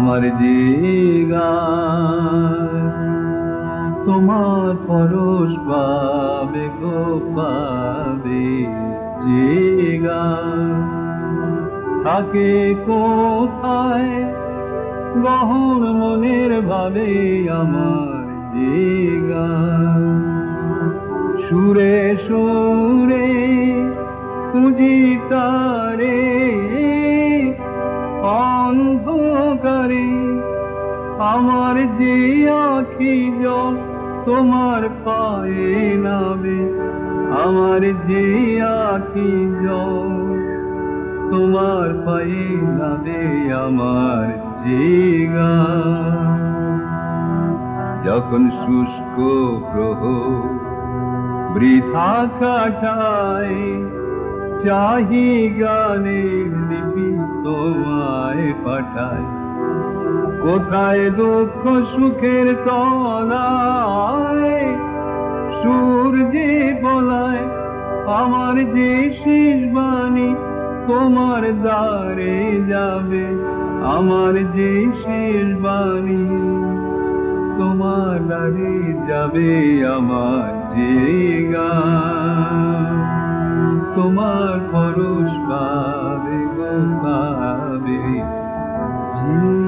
আমার যে গান তোমার পরশ পাবে গো পাবে যে গান থাকে কোথায় গহন মনের ভাবে আমার যে গান সুরে সুরে খুঁজি তারে অন্ধকারে আমার যে আখি জল তোমার পায়ে নাবে আমার যে আখি জল তোমার পায়ে নাবে আমার যে গান যখন শুষ্ক প্রহর বৃথা কাটায় চাহি গানের লিপি তোমায় পাঠায় কোথায় দুঃখ সুখের তলায় সূর্যে বলায় আমার যে শেষ বাণী তোমার দ্বারে যাবে আমার যে শেষ বাণী তোমার দ্বারে যাবে আমার যে গান তোমার পরশ পাবে গো পাবে যে